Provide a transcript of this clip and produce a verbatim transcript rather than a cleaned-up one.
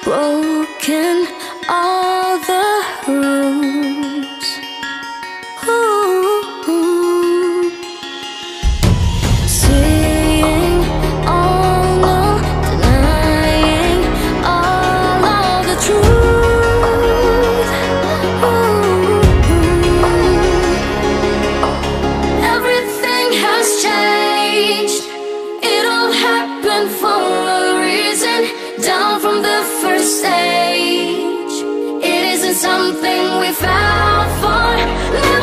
broken all the rules. Ooh. Saying all no, denying all of the truth. Ooh. Everything has changed. It all happened for a reason. Down from the first stage, it isn't something we fell for.